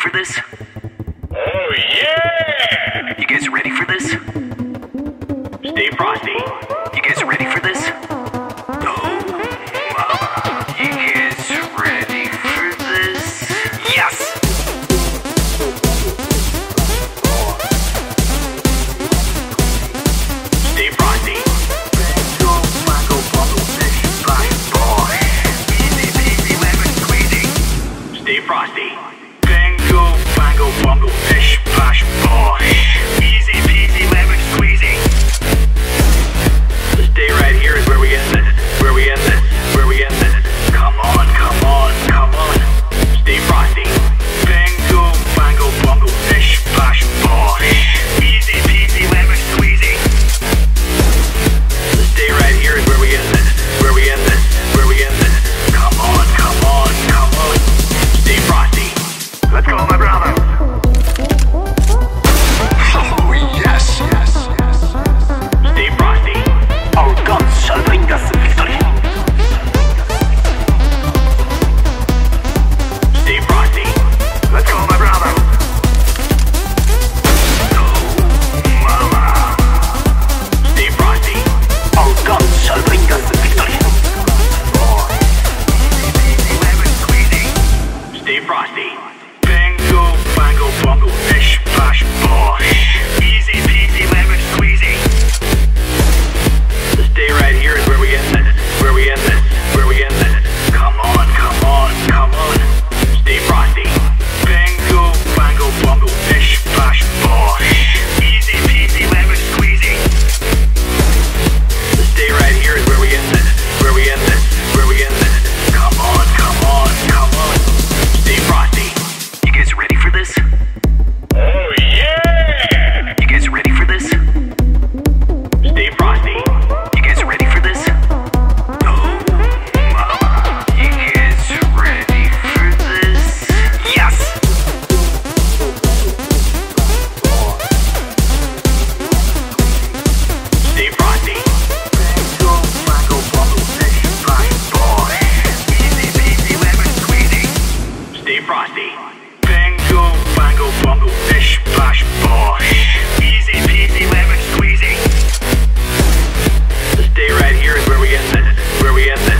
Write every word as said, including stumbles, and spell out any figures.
for this? Oh yeah! You guys ready for this? Stay frosty. You guys ready for this? Oh, mama. You guys ready for this? Yes! Stay frosty. Go, mango, bubble, fish, splash, boy. Easy peasy, lemon squeezy. Stay frosty. Bingo, bango, bungo, fish, splash, boy. Easy peasy, lemon squeezy. Stay right here is where we end this. Where we end this. Where we end this. Come on, come on, come on. Stay frosty. Bingo, bango, bungo, fish, splash, boy. Easy peasy, lemon squeezy. Stay right here is where we end this. Where we end this. Where we end this. Come on, come on, come on. Stay frosty. Let's go, my brother. Oh, yes, yes, yes. Stay frosty. Our guns shall bring us victory. Stay frosty. Let's go, my brother. Oh, mama. Stay frosty. Our guns shall bring us victory. Boy, easy peasy, lemon squeezy. Stay frosty. Bingo, bango, bungo, fish, splash, boy. Easy peasy, lemon squeezy. Stay right here is where we end this. Where we end this. Where we end this. Come on, come on, come on. Stay frosty. Bingo, bango, bungo, fish, splash, boy. Easy peasy, lemon squeezy. Stay right here is where we end this. Where we end this. Where we end this. Come on, come on, come on. Stay frosty. You guys ready for this? Oh yeah! You guys ready for this? Stay frosty. You guys ready for this? Oh, mama. You guys ready for this? Yes! Stay frosty. Bingo, bango, bungo, fish, splash, boy. Easy peasy, lemon squeezy. Stay frosty. Bingo, bango, bungo, fish, splash, boy. Easy peasy, lemon squeezy. Stay right here is where we end this. Where we end this.